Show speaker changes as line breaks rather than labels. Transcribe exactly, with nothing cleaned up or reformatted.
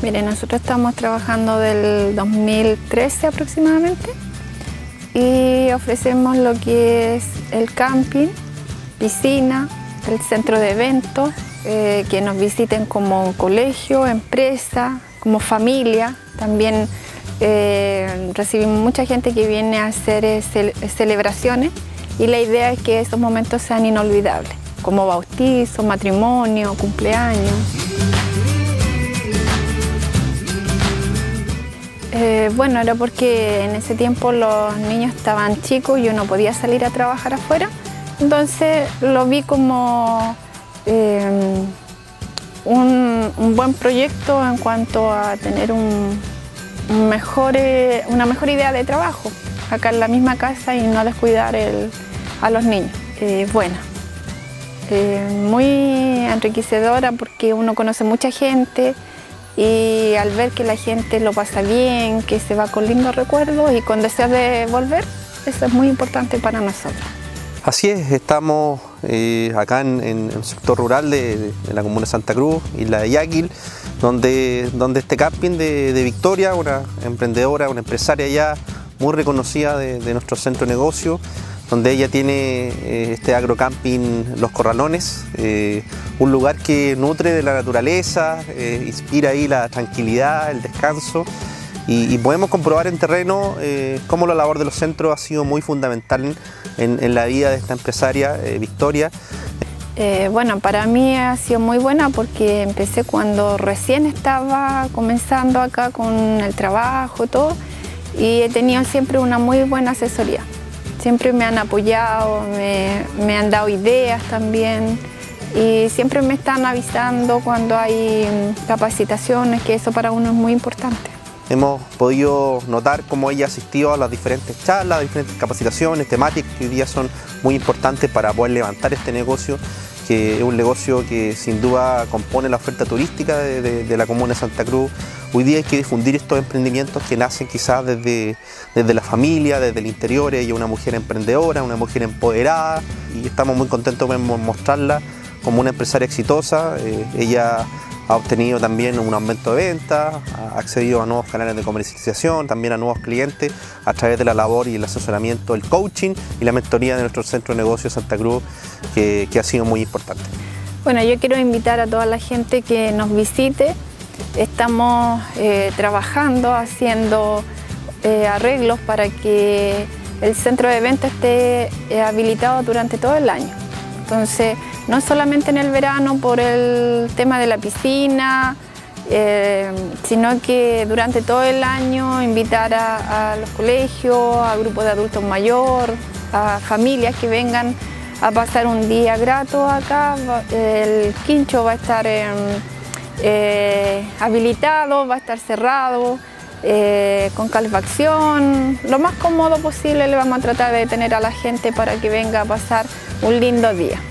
Mire, nosotros estamos trabajando del dos mil trece aproximadamente y ofrecemos lo que es el camping, piscina, el centro de eventos, eh, que nos visiten como colegio, empresa, como familia. También eh, recibimos mucha gente que viene a hacer eh, ce celebraciones y la idea es que esos momentos sean inolvidables, como bautizo, matrimonio, cumpleaños. Eh, bueno, era porque en ese tiempo los niños estaban chicos y yo no podía salir a trabajar afuera, entonces lo vi como eh, un, un buen proyecto en cuanto a tener un, un mejor, eh, una mejor idea de trabajo acá en la misma casa y no descuidar el, a los niños. Eh, bueno, eh, muy enriquecedora porque uno conoce mucha gente. Y al ver que la gente lo pasa bien, que se va con lindos recuerdos y con deseo de volver, eso es muy importante para nosotros.
Así es, estamos eh, acá en, en el sector rural de, de la comuna de Santa Cruz, Isla de Yaquil, donde, donde este camping de, de Victoria, una emprendedora, una empresaria ya muy reconocida de, de nuestro centro de negocio, donde ella tiene eh, este agrocamping Los Corralones, eh, un lugar que nutre de la naturaleza, eh, inspira ahí la tranquilidad, el descanso y, y podemos comprobar en terreno eh, cómo la labor de los centros ha sido muy fundamental en, en la vida de esta empresaria, eh, Victoria.
Eh, bueno, para mí ha sido muy buena porque empecé cuando recién estaba comenzando acá con el trabajo y todo y he tenido siempre una muy buena asesoría. Siempre me han apoyado, me, me han dado ideas también y siempre me están avisando cuando hay capacitaciones, que eso para uno es muy importante.
Hemos podido notar cómo ella asistió a las diferentes charlas, a diferentes capacitaciones, temáticas que hoy día son muy importantes para poder levantar este negocio, que es un negocio que sin duda compone la oferta turística de, de, de la comuna de Santa Cruz. Hoy día hay que difundir estos emprendimientos que nacen quizás desde, desde la familia, desde el interior. Ella es una mujer emprendedora, una mujer empoderada y estamos muy contentos de mostrarla como una empresaria exitosa. Eh, ella ha obtenido también un aumento de ventas, ha accedido a nuevos canales de comercialización, también a nuevos clientes a través de la labor y el asesoramiento, el coaching y la mentoría de nuestro centro de negocios Santa Cruz, que, que ha sido muy importante.
Bueno, yo quiero invitar a toda la gente que nos visite. Estamos eh, trabajando, haciendo eh, arreglos para que el centro de eventos esté eh, habilitado durante todo el año. Entonces, no solamente en el verano por el tema de la piscina, eh, sino que durante todo el año invitar a, a los colegios, a grupos de adultos mayores, a familias que vengan a pasar un día grato acá. El quincho va a estar en... Eh, habilitado, va a estar cerrado, eh, con calefacción, lo más cómodo posible le vamos a tratar de tener a la gente para que venga a pasar un lindo día.